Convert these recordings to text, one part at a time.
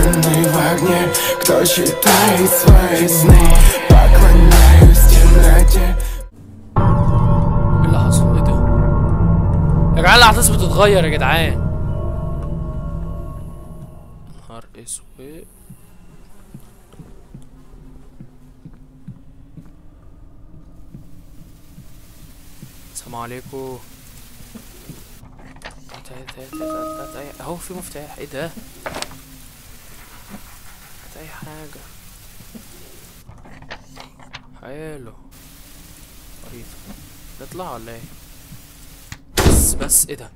Пойманный в огне, кто считает свои сны, поклоняюсь темноте. ايه اللي حصل؟ ايه ده؟ يا جدعان الاحداث بتتغير يا جدعان. نهار اسود. السلام عليكم. اهو في مفتاح. ايه ده؟ هات اي حاجة. حلو. خريطة نطلع ولا ايه؟ بس ايه ده؟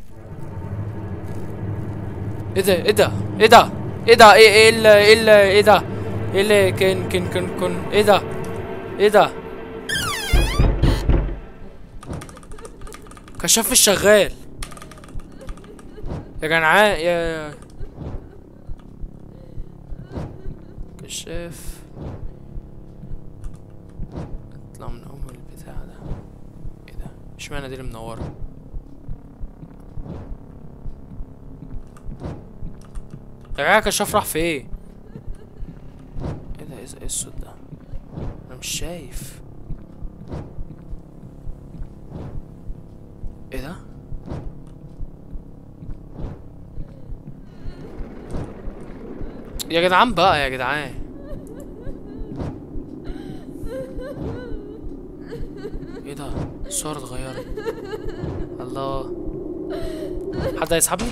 ايه ده؟ ايه ده؟ ايه ده؟ ايه ده؟ ايه ايه ده؟ ايه اللي كن ايه ده؟ ايه ده؟ كشاف مش شغال يا جدعان. يا كشاف اطلع من البتاع ده. ايه ده؟ اشمعنى دي اللي منوره؟ يا جدعان كشاف راح فين؟ ايه ده؟ ايه الصوت ده؟ انا مش شايف. ايه ده؟ يا جدعان بقى يا جدعان. ايه ده؟ الصورة اتغيرت. الله. حد هيسحبني؟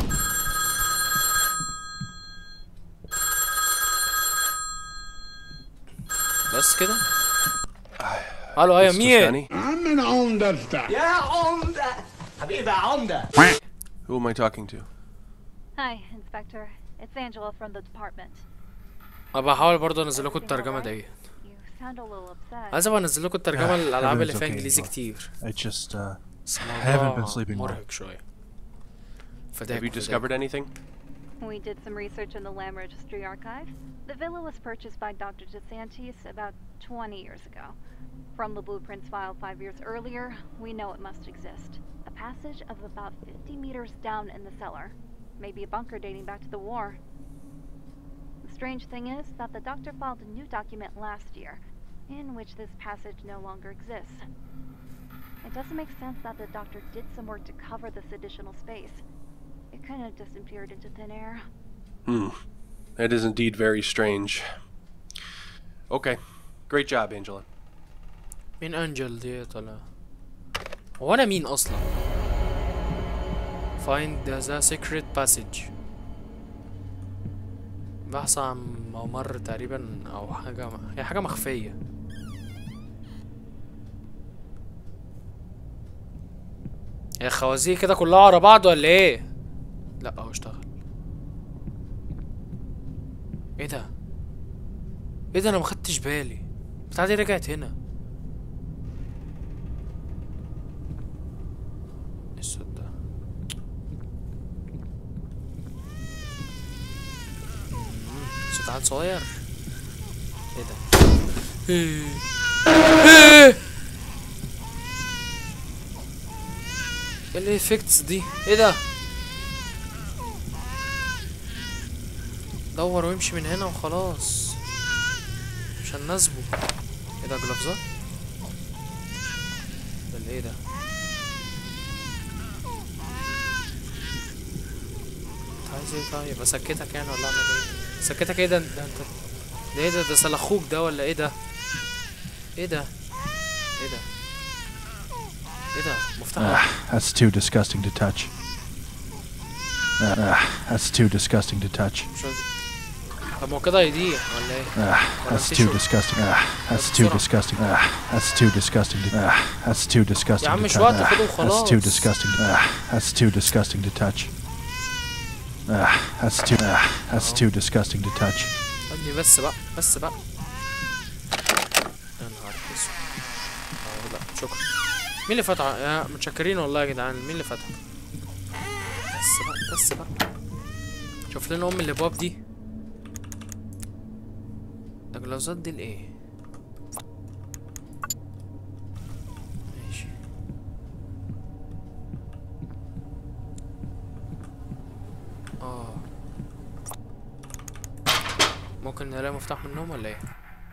بس كده. الو ايوه مين؟ I'm an عمدة. يا عمدة حبيبي عمدة. Who am I talking to? Hi, Inspector. It's Angela from the department. ابقى احاول برضه انزل لكم الترجمة ديت. You sound a little upset. عايز ابقى انزل لكم الترجمة للالعاب اللي everything's فيها okay, انجليزي Angela. كتير. I just بس haven't been الموضوع sleeping well. مرهق شوية. Have you discovered anything? We did some research in the Lamb Registry archive. The villa was purchased by Dr. DeSantis about 20 years ago. From the blueprints filed 5 years earlier, we know it must exist. A passage of about 50 meters down in the cellar. Maybe a bunker dating back to the war. The strange thing is that the doctor filed a new document last year, in which this passage no longer exists. It doesn't make sense that the doctor did some work to cover this additional space. It kind of disappeared into thin air. That is indeed very strange. Okay. Great job, Angela. مين انجل ديت ولا هو انا مين اصلا؟ Find the secret passage. بحث عن ممر تقريبا او حاجة. هي حاجة مخفية. هي الخوازيق كده كلها ورا بعض ولا ايه؟ لا اهو اشتغل. ايه ده؟ ايه ده؟ انا مخدتش بالي. بتاعتي دي رجعت هنا. الصوت ده صوت عيل صغير. ايه ده؟ ايه ايه الافكتس دي؟ ايه ده؟ دور وامشي من هنا وخلاص مش هنناسبه. ايه ده؟ جلافزات؟ ده اللي ايه ده؟ عايز ايه طيب؟ اسكتك يعني ولا اعمل ايه؟ سكتك ايه ده؟ انت ده ايه ده؟ ده سلخوك ده ولا ايه ده؟ ايه ده؟ ايه ده؟ ايه ده؟ مفتاح. That's too disgusting to touch. That's too disgusting to touch. مش راضي. طب ما هو كده هيضيع ولا ايه؟ That's too disgusting. That's too disgusting. That's too disgusting. That's too disgusting. يا عم مش وقت خده وخلاص. That's too disgusting. That's too disgusting to touch. That's too disgusting to touch. ادي بس بقى بس بقى. يا نهار اسود. لا شكرا. مين اللي فتح؟ يا متشكرين والله يا جدعان. مين اللي فتح؟ بس بقى بس بقى. شوف لنا الابواب دي. ده جلوزات دي لايه؟ ماشي. ممكن نلاقي مفتاح من النوم ولا ايه؟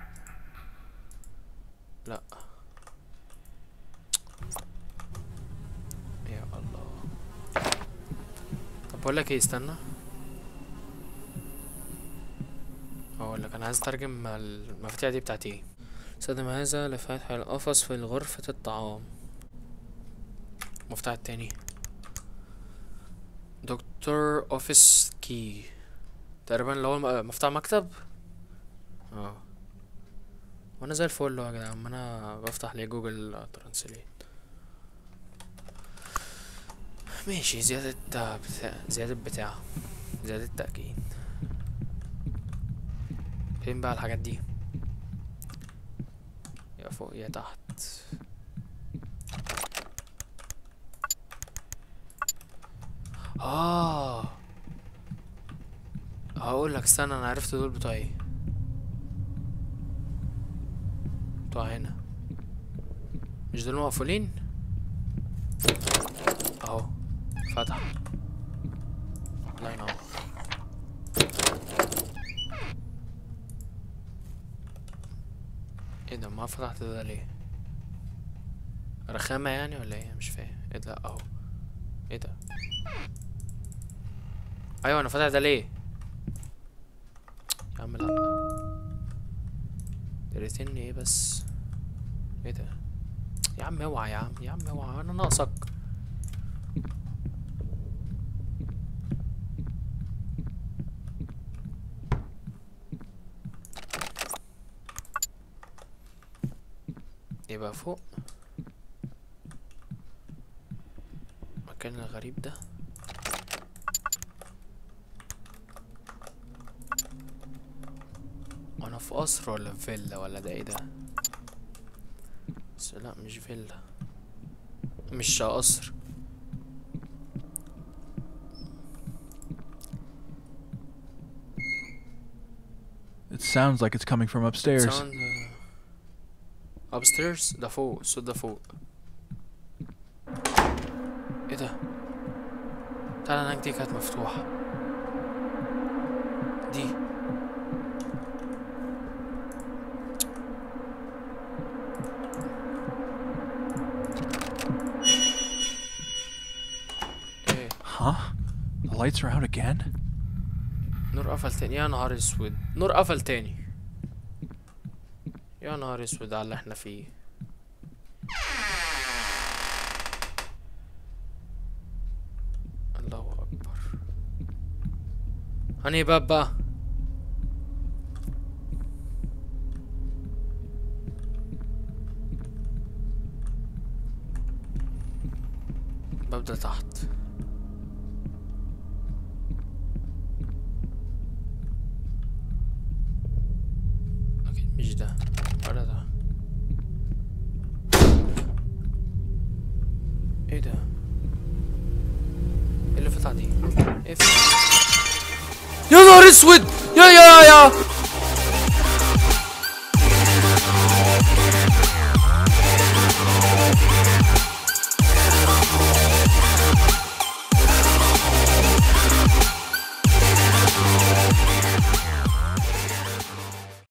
لا. يا الله. طب بقول لك ايه، استنى اقول لك، انا عايز اترجم المفاتيح دي بتاعتي ايه. استخدم هذا لفتح القفص في غرفة الطعام. المفتاح التاني دكتور اوفيس كي، تقريبا اللي هو مفتاح مكتب. وانا زي الفل يا جدعان، ما انا بفتح لي جوجل ترانسليت. ماشي، زيادة تأكيد. فين بقى الحاجات دي؟ يا فوق يا تحت. هقول لك استنى، انا عرفت دول بتوع ايه. بتوع هنا، مش دول مقفولين اهو. فتح. الله ينور. ايه ده؟ ما فتحت ده ليه؟ رخامة يعني ولا ايه؟ مش فاهم. ايه ده؟ اهو. ايه ده؟ ايوه انا فتح ده ليه يا عم؟ لا دريتني ايه بس؟ ايه ده يا عم؟ اوعى يا عم، يا عم اوعى، انا ناقصك. يبقى فوق المكان الغريب ده. انا في قصر ولا في فيلا ولا ده ايه ده؟ بس لا مش فيلا، مش قصر. It sounds like it's coming from upstairs. upstairs ده فوق، الصوت ده فوق. ايه ده؟ تعالى هناك، دي كانت مفتوحة دي. ايه؟ Huh? The lights are out again? نور قفل تاني، يا نهار اسود. نور قفل تاني، يا نهار اسود على اللي احنا فيه. الله اكبر. هني باب بقى. الباب ده تحت. اكيد مش ده ولا ده. ايه ده؟ ايه اللي فتح دي؟ ايه يا نهار اسود! يا